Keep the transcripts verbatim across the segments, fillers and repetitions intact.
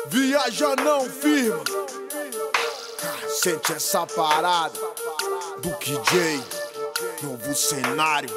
Viaja não firma. Sente essa parada do K J, novo cenário.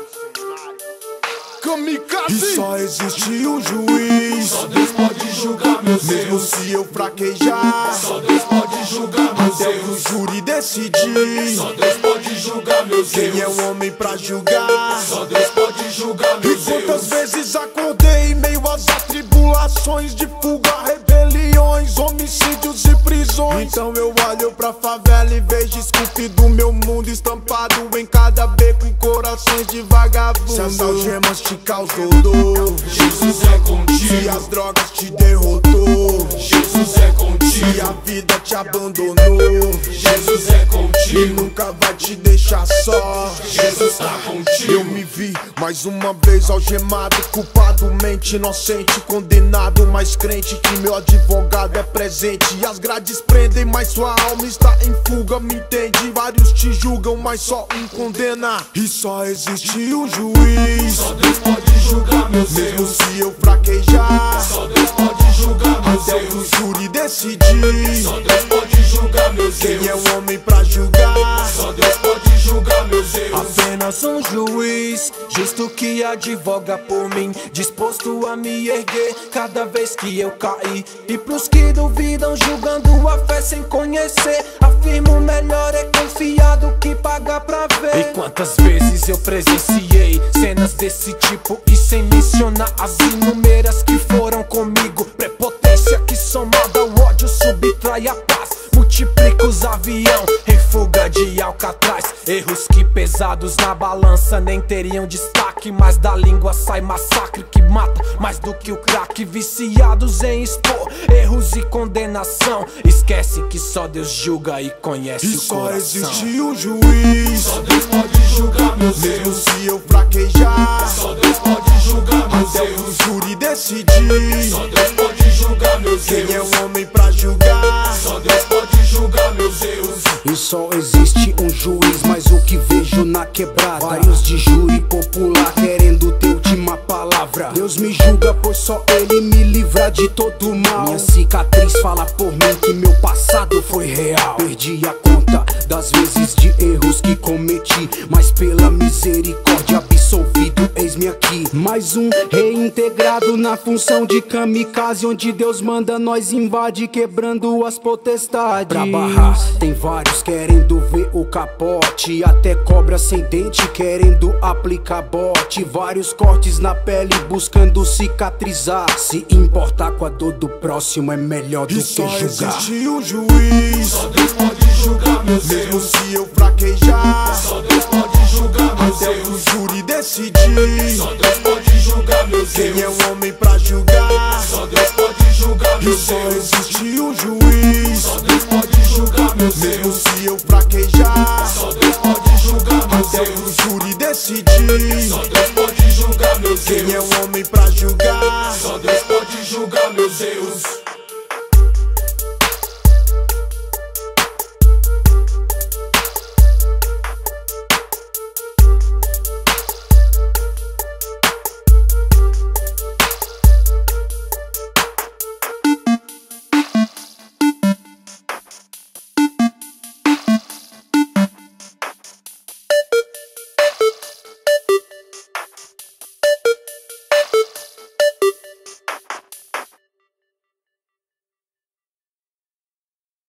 Kamikaze. E só existe um juiz, só Deus pode julgar meus mesmo erros. se eu fraquejar, Só Deus pode julgar meus até erros. o júri decidir. Só Deus pode julgar meus erros. Quem é o homem pra julgar? Só Deus pode julgar E meus quantas erros. vezes acordei em meio às atribulações de fuga, rebeliões, homicídios e prisões. Então eu olho pra favela e vejo esculpido meu mundo estampado em cada beco, corações de vagabundo. Se as algemas te causou dor, Jesus é contigo. se as drogas te derrotou, Jesus é contigo. se a vida te abandonou, Jesus é e contigo. nunca vai te deixar só. Jesus tá contigo. Eu me vi mais uma vez algemado, culpado, mente inocente, condenado, mas crente que meu advogado é presente. E as grades prendem, mas sua alma está em fuga, me entende? Vários te julgam, mas só um condena. E só existe um juiz, Só Deus pode julgar meus mesmo erros. se eu fraquejar, Só Deus pode julgar meus até o erros. júri decidir. Só Deus pode julgar meus Quem é erros. o homem pra julgar? Só Deus pode julgar meus erros. Apenas um juiz, justo que advoga por mim, disposto a me erguer cada vez que eu cair. E pros que duvidam, julgando a fé sem conhecer, afirmo melhor é confiar do que pagar pra ver. E quantas vezes eu presenciei cenas desse tipo, e sem mencionar as inúmeras que foram comigo. Prepotência que somada ao ódio subtrai a paz, multiplica os avião em fuga de Alcatraz. Erros que pesados na balança nem teriam destaque, mas da língua sai massacre que mata mais do que o crack. Viciados em expor erros e condenação, esquece que só Deus julga e conhece E o só coração. existe um juiz, Só Deus pode julgar meus mesmo erros. se eu fraquejar, Só Deus pode julgar meus até o erros. júri decidir. Só Deus pode julgar meus Quem é erros. o homem pra julgar? Só Deus pode julgar meus erros. E só existe um juiz, mas o que vejo na quebrada, vários de júri popular querendo ter última palavra. Deus me julga, pois só Ele me livra de todo mal. Minha cicatriz fala por mim que meu passado foi real. Perdi a conta das vezes de erros que cometi, mas pela misericórdia absolvido, eis-me aqui. Mais um reintegrado na função de kamikaze, onde Deus manda, nós invade, quebrando as potestades. Pra barrar, tem vários querendo ver o capote, até cobra sem dente querendo aplicar bote. Vários cortes na pele buscando cicatrizar. Se importar com a dor do próximo é melhor do E que só julgar. existe um juiz, Só Deus pode julgar meus mesmo erros. se eu fraquejar, Só Deus pode julgar meus até o erros. júri decidir. Só Deus pode julgar meus Quem é erros. o homem pra julgar? Só Deus pode julgar E meus só erros. existe um juiz, Só Deus pode julgar meus mesmo erros. se eu fraquejar, Só Deus pode julgar meus até o erros. júri decidir. Só Deus pode julgar meus Quem é erros. o homem pra julgar? Só Deus pode julgar meus erros.